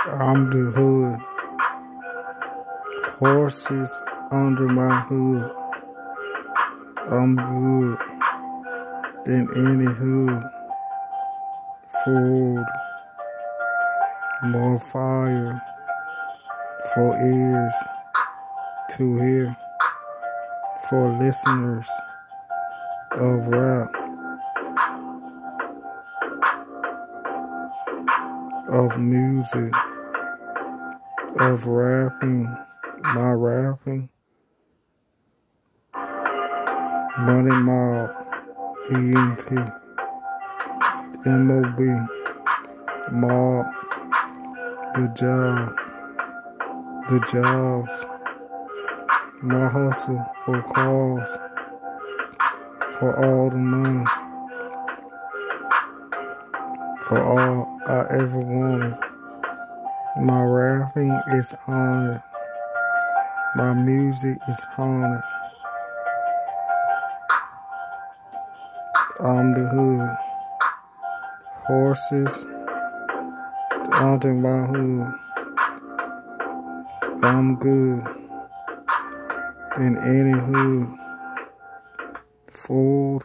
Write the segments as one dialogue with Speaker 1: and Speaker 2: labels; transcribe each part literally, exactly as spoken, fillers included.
Speaker 1: I'm the hood. Horses under my hood. I'm good in any hood. Food, more fire for ears to hear, for listeners of rap, of music, of rapping, my rapping, Money Mob, E N T, M O B, Mob, the job, the jobs, my hustle for cars, for all the money, for all I ever wanted. My rapping is honored. My music is haunted. I'm the hood. Horses under my hood. I'm good in any hood. Food,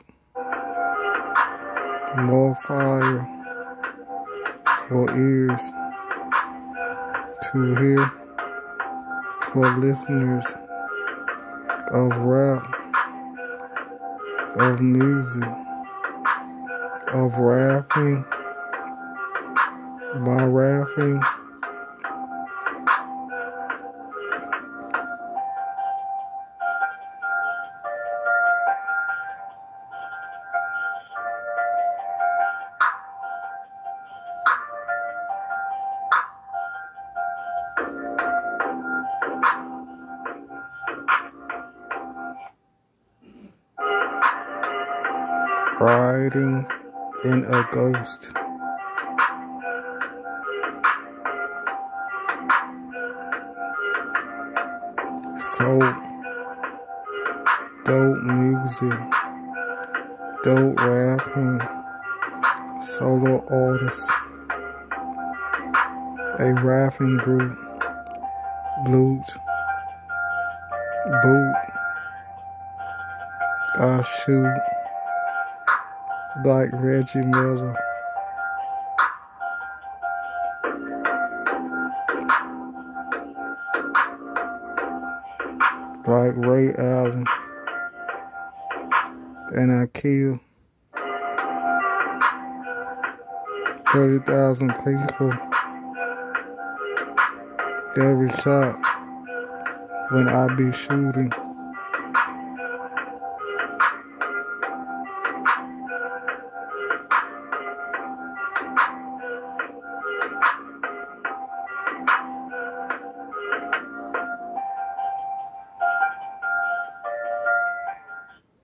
Speaker 1: more fire for ears to hear, for listeners of rap, of music, of rapping, my rapping, riding in a ghost. So dope music, dope rapping, solo artists, a rapping group, loot, boot, I shoot like Reggie Miller. Like Ray Allen. And I kill thirty thousand people every shot when I be shooting.